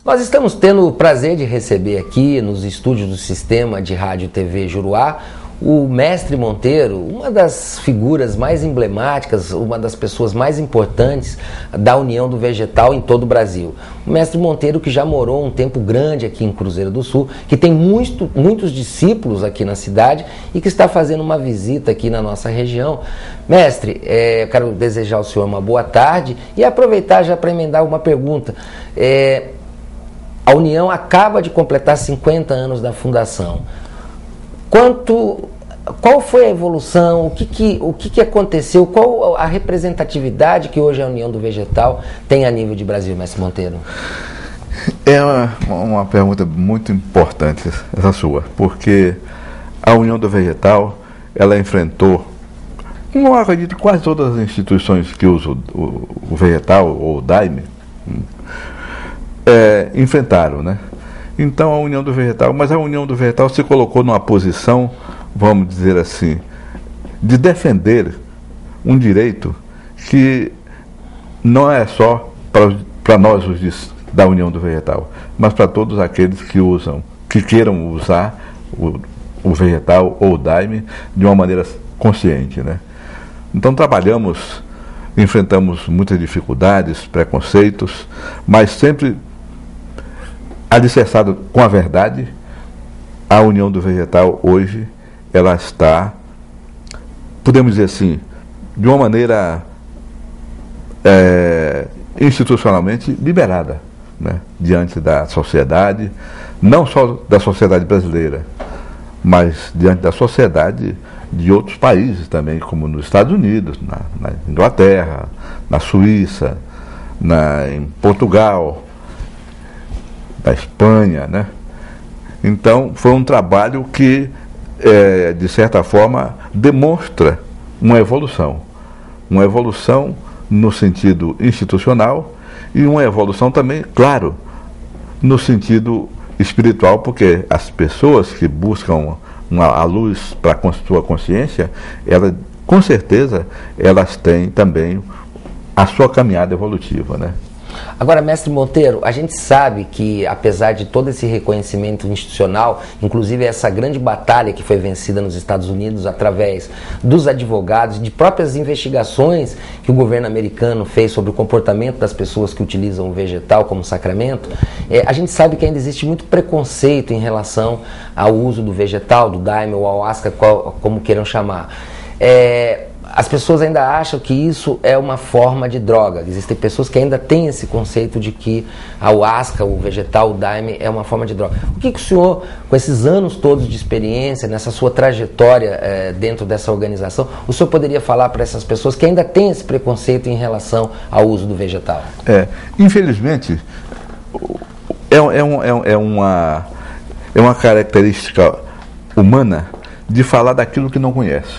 Nós estamos tendo o prazer de receber aqui nos estúdios do Sistema de Rádio e TV Juruá o Mestre Monteiro, uma das figuras mais emblemáticas, uma das pessoas mais importantes da União do Vegetal em todo o Brasil. O Mestre Monteiro, que já morou um tempo grande aqui em Cruzeiro do Sul, que tem muitos discípulos aqui na cidade e que está fazendo uma visita aqui na nossa região. Mestre, eu quero desejar ao senhor uma boa tarde e aproveitar já para emendar uma pergunta. A União acaba de completar 50 anos da fundação. Qual foi a evolução, o que aconteceu, qual a representatividade que hoje a União do Vegetal tem a nível de Brasil, Mestre Monteiro? É uma pergunta muito importante essa sua, porque a União do Vegetal, ela enfrentou, eu acredito, quase todas as instituições que usam o vegetal ou o Daime, enfrentaram, né? Então a União do Vegetal, mas a União do Vegetal se colocou numa posição, vamos dizer assim, de defender um direito que não é só para nós da União do Vegetal, mas para todos aqueles que queiram usar o vegetal ou o Daime de uma maneira consciente, né? Então enfrentamos muitas dificuldades, preconceitos, mas sempre alicerçado com a verdade. A União do Vegetal hoje, ela está, podemos dizer assim, de uma maneira institucionalmente liberada, né, diante da sociedade, não só da sociedade brasileira, mas diante da sociedade de outros países também, como nos Estados Unidos, na Inglaterra, na Suíça, em Portugal, da Espanha, né? Então foi um trabalho que, de certa forma, demonstra uma evolução no sentido institucional e uma evolução também, claro, no sentido espiritual, porque as pessoas que buscam a luz para a sua consciência, com certeza, elas têm também a sua caminhada evolutiva, né? Agora, Mestre Monteiro, a gente sabe que, apesar de todo esse reconhecimento institucional, inclusive essa grande batalha que foi vencida nos Estados Unidos através dos advogados, de próprias investigações que o governo americano fez sobre o comportamento das pessoas que utilizam o vegetal como sacramento, a gente sabe que ainda existe muito preconceito em relação ao uso do vegetal, do Daime ou ayahuasca, como queiram chamar. As pessoas ainda acham que isso é uma forma de droga. Existem pessoas que ainda têm esse conceito de que a ayahuasca, o vegetal, o Daime, é uma forma de droga. O que o senhor, com esses anos todos de experiência, nessa sua trajetória dentro dessa organização, o senhor poderia falar para essas pessoas que ainda têm esse preconceito em relação ao uso do vegetal? Infelizmente, é uma característica humana de falar daquilo que não conhece.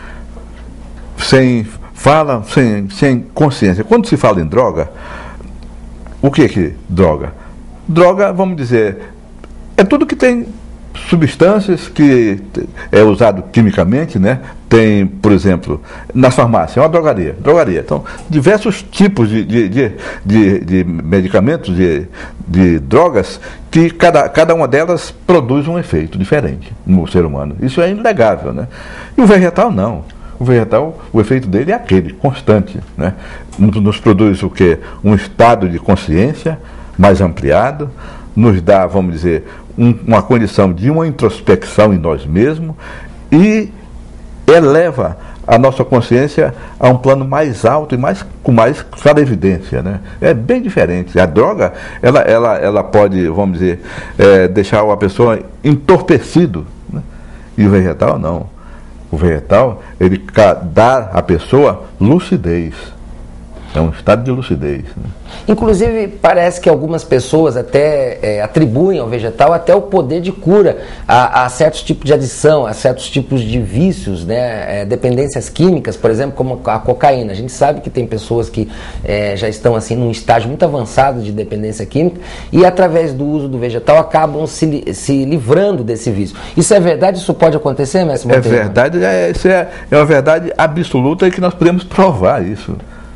Sem consciência. Quando se fala em droga, o que é droga? Droga, vamos dizer, é tudo que tem substâncias que é usado quimicamente, né? Tem, por exemplo, na farmácia, é uma drogaria. Então, diversos tipos de medicamentos, de drogas, que cada uma delas produz um efeito diferente no ser humano. Isso é inegável, né? E o vegetal não. O vegetal, o efeito dele é aquele, constante, né? Nos produz o quê? Um estado de consciência mais ampliado, nos dá, vamos dizer, uma condição de uma introspecção em nós mesmos e eleva a nossa consciência a um plano mais alto e com mais clara evidência, né? É bem diferente. A droga, ela pode, vamos dizer, deixar a pessoa entorpecido, né? E o vegetal não. O vegetal, ele dá à pessoa lucidez. É um estado de lucidez, né? Inclusive, parece que algumas pessoas até atribuem ao vegetal até o poder de cura a certos tipos de adição, a certos tipos de vícios, né? Dependências químicas, por exemplo, como a cocaína. A gente sabe que tem pessoas que já estão assim num estágio muito avançado de dependência química e através do uso do vegetal acabam se livrando desse vício. Isso é verdade? Isso pode acontecer, Mestre Monteiro? É verdade, isso é uma verdade absoluta e que nós podemos provar isso, né?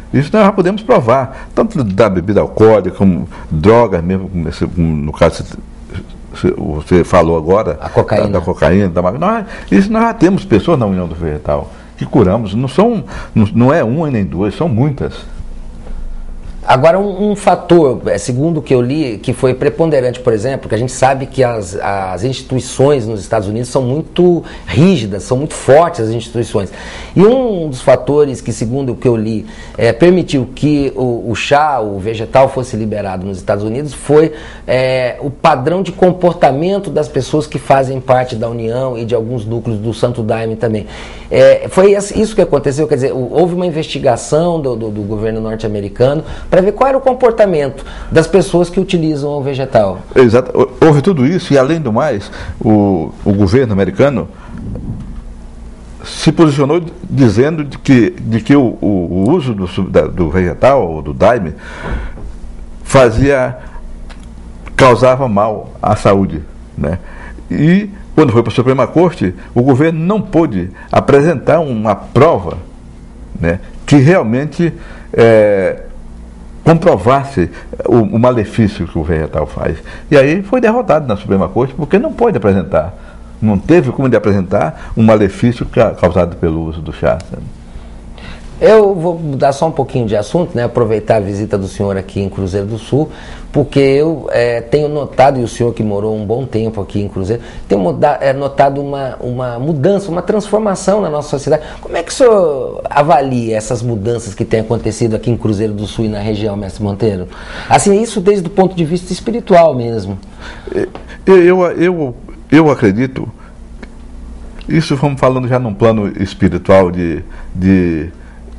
Isso nós já podemos provar, tanto da bebida alcoólica, como drogas mesmo, no caso você falou agora, a cocaína. Da cocaína, da maconha. Isso nós já temos pessoas na União do Vegetal que curamos, não é uma nem duas, são muitas. Agora, um fator, segundo o que eu li, que foi preponderante, por exemplo, que a gente sabe que as instituições nos Estados Unidos são muito rígidas, são muito fortes as instituições. E um dos fatores que, segundo o que eu li, permitiu que o chá, o vegetal, fosse liberado nos Estados Unidos foi o padrão de comportamento das pessoas que fazem parte da União e de alguns núcleos do Santo Daime também. Foi isso que aconteceu, quer dizer, houve uma investigação do governo norte-americano para ver qual era o comportamento das pessoas que utilizam o vegetal. Exato, houve tudo isso e, além do mais, o governo americano se posicionou dizendo de que o uso do vegetal, ou do daime, causava mal à saúde, né? E quando foi para a Suprema Corte, o governo não pôde apresentar uma prova, né, que realmente comprovasse o malefício que o vegetal faz. E aí foi derrotado na Suprema Corte, porque não pôde apresentar, não teve como de apresentar um malefício causado pelo uso do chá. Sabe? Eu vou mudar só um pouquinho de assunto, né? Aproveitar a visita do senhor aqui em Cruzeiro do Sul, porque eu tenho notado, e o senhor que morou um bom tempo aqui em Cruzeiro, tem notado uma mudança, uma transformação na nossa sociedade. Como é que o senhor avalia essas mudanças que têm acontecido aqui em Cruzeiro do Sul e na região, mestre Monteiro? Assim, isso desde o ponto de vista espiritual mesmo. Eu acredito, isso vamos falando já num plano espiritual de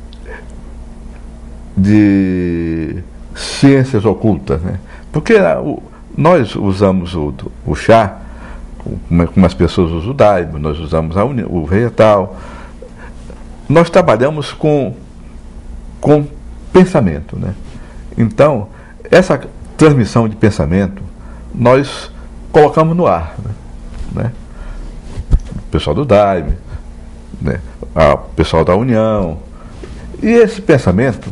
ciências ocultas, né? Porque nós usamos o chá, como as pessoas usam o daime, nós usamos o vegetal, nós trabalhamos com pensamento, né? Então, essa transmissão de pensamento nós colocamos no ar, né? O pessoal do daime, né? O pessoal da União, e esse pensamento,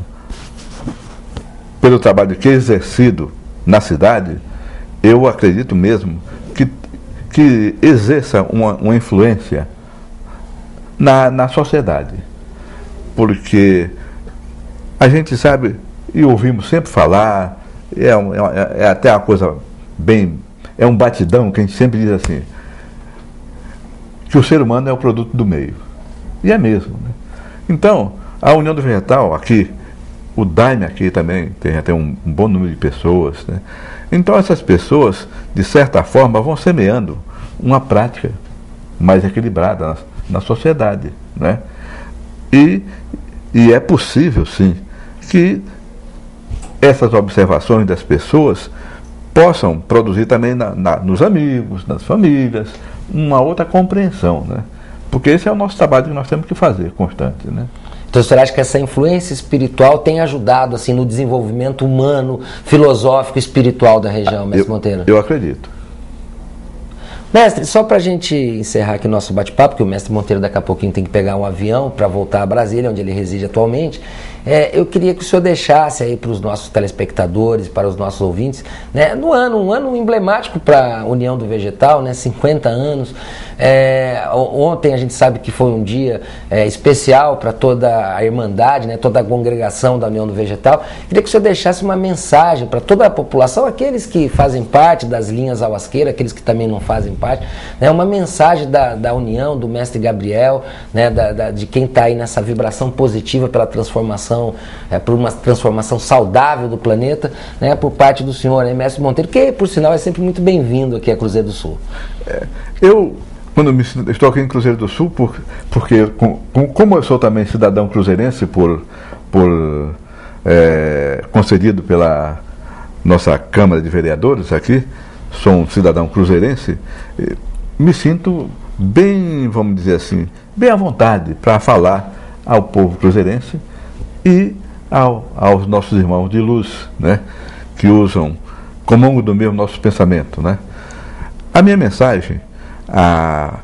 pelo trabalho que é exercido na cidade, eu acredito mesmo que exerça uma influência na sociedade. Porque a gente sabe, e ouvimos sempre falar, é até uma coisa bem, é um batidão que a gente sempre diz assim, que o ser humano é o produto do meio. E é mesmo, né? Então, a União do Vegetal aqui, o daime aqui também tem até um bom número de pessoas, né? Então essas pessoas, de certa forma, vão semeando uma prática mais equilibrada na sociedade, né? E é possível, sim, que essas observações das pessoas possam produzir também nos amigos, nas famílias, uma outra compreensão, né? Porque esse é o nosso trabalho que nós temos que fazer, constante, né? Então, você acha que essa influência espiritual tem ajudado assim, no desenvolvimento humano, filosófico, espiritual da região, mestre Monteiro? Eu acredito. Mestre, só para a gente encerrar aqui o nosso bate-papo, porque o mestre Monteiro daqui a pouquinho tem que pegar um avião para voltar a Brasília, onde ele reside atualmente, eu queria que o senhor deixasse aí para os nossos telespectadores, para os nossos ouvintes, né, um ano emblemático para a União do Vegetal, né, 50 anos. Ontem a gente sabe que foi um dia especial para toda a Irmandade, né, toda a congregação da União do Vegetal. Queria que o senhor deixasse uma mensagem para toda a população, aqueles que fazem parte das linhas Auasqueira, aqueles que também não fazem parte, né, uma mensagem da União, do mestre Gabriel, né, de quem está aí nessa vibração positiva pela transformação, por uma transformação saudável do planeta, né, por parte do senhor, né, mestre Monteiro, que por sinal é sempre muito bem-vindo aqui a Cruzeiro do Sul. Quando estou aqui em Cruzeiro do Sul, porque como eu sou também cidadão cruzeirense concedido pela nossa Câmara de Vereadores aqui, sou um cidadão cruzeirense, me sinto bem, vamos dizer assim, bem à vontade para falar ao povo cruzeirense e aos nossos irmãos de luz, né, que usam, comungam do mesmo nosso pensamento, né. A minha mensagem à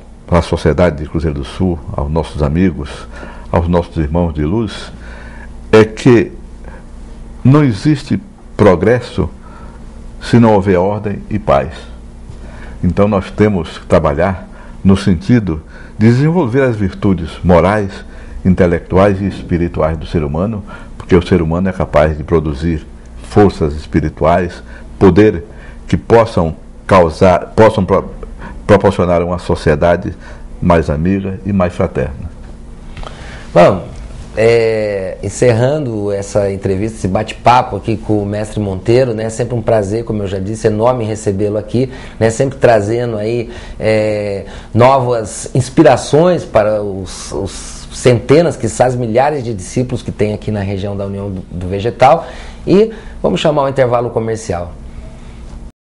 sociedade de Cruzeiro do Sul, aos nossos amigos, aos nossos irmãos de luz, é que não existe progresso se não houver ordem e paz. Então nós temos que trabalhar no sentido de desenvolver as virtudes morais, intelectuais e espirituais do ser humano, porque o ser humano é capaz de produzir forças espirituais, poder que possam proporcionar uma sociedade mais amiga e mais fraterna. Bom, encerrando essa entrevista, esse bate-papo aqui com o mestre Monteiro, né? Sempre um prazer, como eu já disse, enorme recebê-lo aqui, né? Sempre trazendo aí novas inspirações para os centenas, quizás milhares de discípulos que tem aqui na região da União do Vegetal. E vamos chamar o intervalo comercial.